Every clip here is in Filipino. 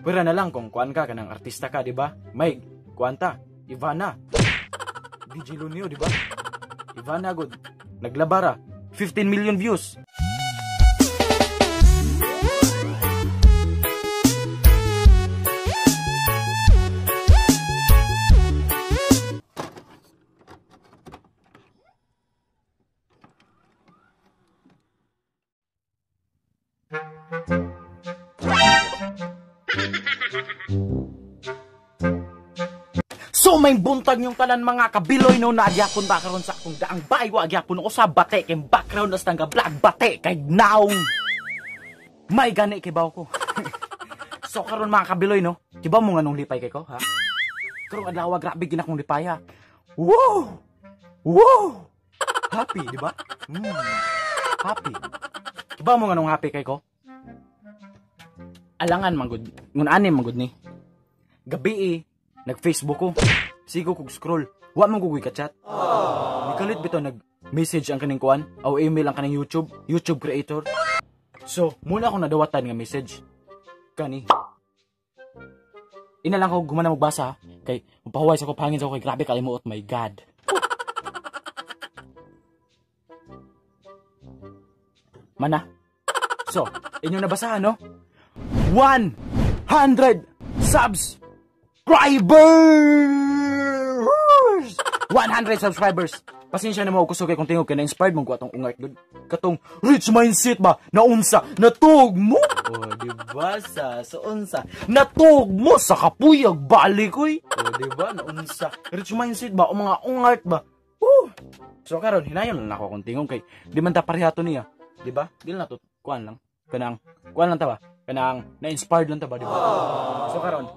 Pwera na lang kung kuan ka kanang artista ka, di ba? May kuanta, Ivana. DJ Lunio, di ba? Ivana good. Naglabara, 15 million views. So may buntag yung tanan mga kabiloy no na agyapon ba karon sa akong daang bahay wa agyapon ko sa bate kay background as tanga vlog bate kay naong may gani kay baw ko. So karon mga kabiloy no, diba mo nganong lipay kay ko ha? Karong adlaw grabe gina kong lipay ha. Wow! Wow! Happy, di ba? Happy. Diba mo nganong happy kay ko? Alangan manggod, ngun ani manggod ni. Gabi nag-Facebook ko. Sigo kog scroll. Wa man kugoy ka-chat. Nikalit bitaw nag-message ang kaning kuan, o email ang kaning YouTube creator. So, muna ako nadawatan nga message. Kani. Ina lang ko gumana magbasa kay mapahuway sa ko pangin sa ko kay grabe kalimuot, my God. Mana. So, inyo nabasahan no? 100 subscribers! 100 subscribers! Pasensya na mo kusog kay kung tingog kay na-inspired mong atong ungart good. Katong rich mindset ba? Naunsa? Natug mo? O, diba sa unsa? Natug mo sa kapuyag balik koy. O, diba? Naunsa? Rich mindset ba? O mga ungart ba? So karon hinayon lang ako kung tingog kay di man ta parehato niya. Diba? Dili na to kuan lang. Kanang kuan lang ta ba? Kanang na-inspired lang ta ba, diba? So karon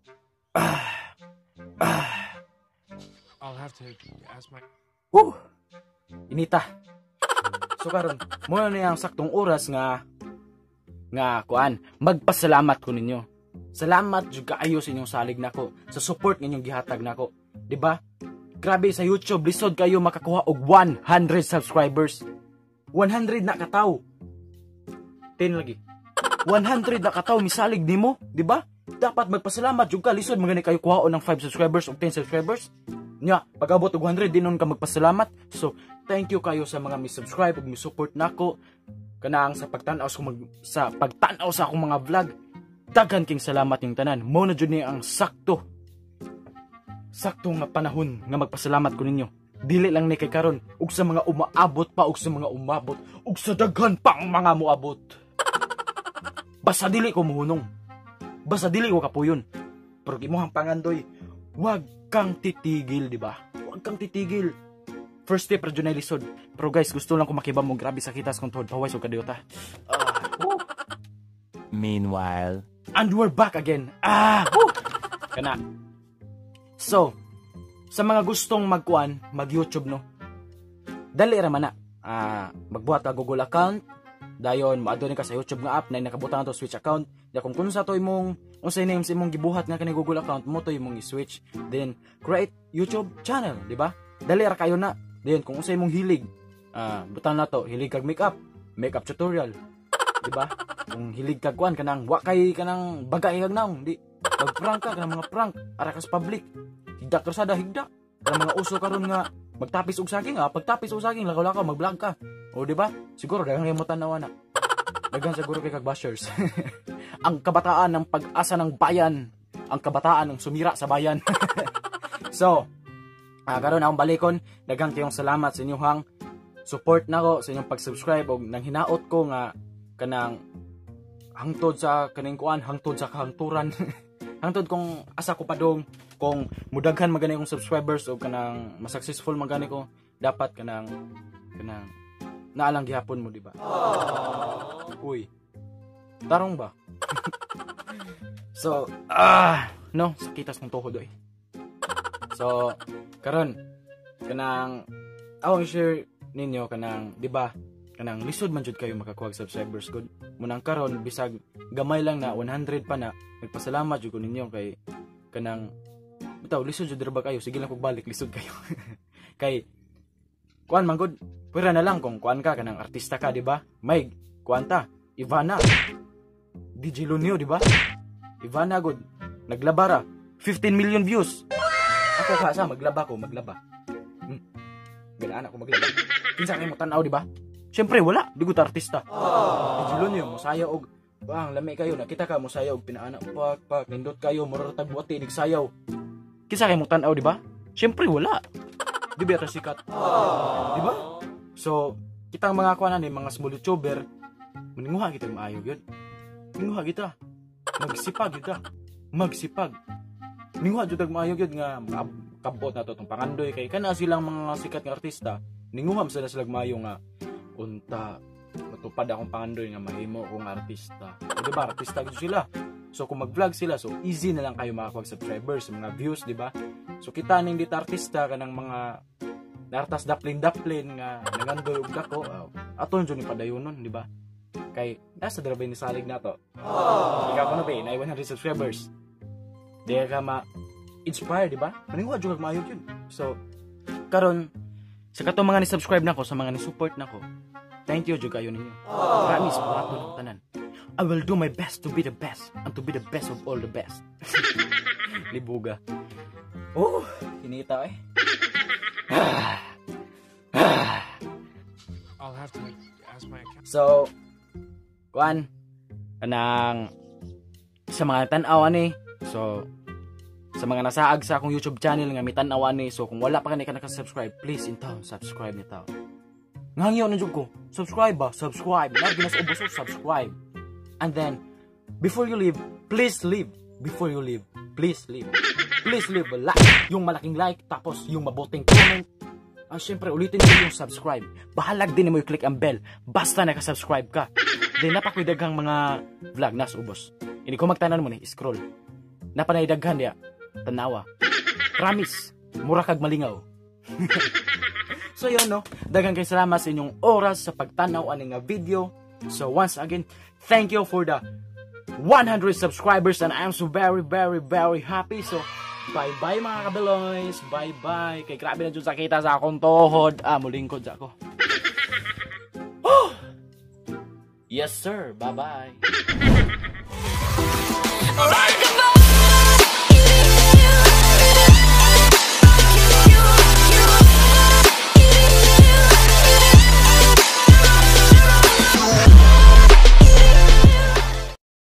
I'll have to ask my... Inita. So karon, muna na yung saktong oras nga kuan, magpasalamat ko ninyo. Salamat jud kaayo sa inyong salig nako, sa support ninyong gihatag nako. Di ba? Grabe sa YouTube, lisod kayo makakuha og 100 subscribers. 100 na kataw. 10 lagi. 100 na kataw misalig nimo, di ba? Dapat magpasalamat jud ka, lisod magani kayo kuhaon ng 5 subscribers o 10 subscribers. Nya, pag-abot og 100 dinon ka magpasalamat. So, thank you kayo sa mga mi-subscribe ug mi-support nako kanang sa pagtan-aw sa pagtan-aw sa akong mga vlog. Daghan king salamat ning tanan. Mao na jud ni ang sakto nga panahon nga magpasalamat ko ninyo. Dili lang ni kay karon ug sa mga umaabot pa ug sa mga umabot ug sa daghan pang mga moabot. Basta dili ko muhunong. Basta dili ko kapuyon. Pero gimuhang pangandoy, wag kang titigil, di ba? Wag kang titigil. First step radyo na lisod. Pero guys, gusto lang ko makibam mo grabe sakitas kung tuhod paway so kadiyota. Meanwhile, and we're back again. Kana. So, sa mga gustong magkuan, mag-YouTube no. Dali ra man na. Magbuhat ka Google account. Dayon moadto ka sa YouTube nga app na nakabutan to switch account. Ya kung sa to imong unsay name sa imong gibuhat nga kani Google account mo to imong i-switch. Then create YouTube channel, di ba? Dali ra kayo na. Then kung unsay imong hilig, butan na to, hilig kag makeup tutorial. Di ba? Kung hilig kag kuan kanang wa kay kanang bagay kag naong, di mag-prank ka kanang mga prank ara ka sa public. Higda krasada higda. Kanang mga uso karon nga magtapis og saging pagtapis og saging lakaw-lakaw mag-vlog ka. O di ba? Siguro daghang imong tan-aw na. Daghang siguro kay kag bashers. Ang kabataan ng pag-asa ng bayan, ang kabataan ng sumira sa bayan. So, karon akong balikon, daghang kayong salamat sa inyong support nako, sa inyong pag-subscribe og nang hinaot ko nga kanang hangtod sa kaning kuan, hangtod sa kahangturan. Hangtod kung asa ko padong kung mudaghan magani kong subscribers o kanang mas-successful magani ko, dapat kanang naalang gihapon mo, di ba? Uy. Tarong ba? So, no, sakitas mong tuhod oy. So, karon kanang ako i-share ninyo kanang, di ba? Kanang lisod man jud kayo makakuha subscribers good. Munang karon bisag gamay lang na 100 pa na, nagpasalamat jud ko ninyo kay kanang bitaw lisod jud ra ba kayo, sige lang kog balik lisod kayo. Kay kuan man good, pwera na lang kung kuan ka kanang artista ka, di ba? May kuan ta, Ivana. DJ Lunio, di ba? Ivana good. Naglabara. 15 million views. Ako kasa, maglaba. Ganaan ako maglaba. Kinsa kayo mo tanaw, di ba? Siyempre, wala. Di ko artista. Ijulon yun, musaya og. Bang, lami kayo. Nakita ka, musaya og pinaana. Pak. Nindot kayo, muraratag buwati, nigsayaw. Kinsa kayo mo tanaw, di ba? Siyempre, wala. Di ba sikat? Di ba? So, kita ang mga kuwanan ni mga small YouTuber, maninguha kita maayo yun. Maninguha kita. Magsipag. Maninguha jud maayo yun nga kabot na to tong pangandoy kay kana silang mga sikat nga artista. Ninguha sila maayo nga unta matupad akong pangandoy nga mahimo akong artista. Di ba? Artista gid sila. So kung mag-vlog sila, so easy na lang kayo makakuha subscribers, mga views, di ba? So kita ning dito artista kanang mga nartas daplin nga nangandoy og dako, aton jud ni padayonon, di ba? Kay nasa drabay ni salig na to. Ikaw ko na ba, na 100 subscribers. Di ka ma-inspire, di ba? Maningwa jud kag maayo yun. So karon sa katong mga ni-subscribe nako, sa mga ni-support nako, thank you jud kayo ninyo. Promise ko ato ng tanan. I will do my best to be the best and to be the best of all the best. Libuga. Oh, hinita eh. I'll have to ask my account. So, kuan kanang sa mga tan-awan ni. So, sa mga nasaag sa akong YouTube channel nga may tan-awan ni. So, kung wala pa ka naka-subscribe, please intaw, subscribe nitaw. Ngangyo na jud ko. Subscribe ba? Subscribe. Lagi na sa ubos, subscribe. And then, before you leave, please leave. Before you leave, please leave. Please leave a like. Yung malaking like, tapos yung mabuting comment. Siyempre, ulitin mo yung subscribe. Bahalag din mo yung click ang bell. Basta nakasubscribe ka. Then, napakwidaghang mga vlog nas ubos. Hindi ko magtanan mo ni, scroll. Napanay-daghan niya. Tanawa. Promise. Mura kag malingaw. So yun, no? Daghang kay salamat sa inyong oras sa pagtanaw ani nga video. So once again, thank you for the 100 subscribers and I am so very, very, very happy. So, bye-bye mga kabeloys. Bye-bye. Kay grabe na dyan sa kita sa akong tuhod. Mulingkod sa ako. Oh! Yes, sir. Bye-bye.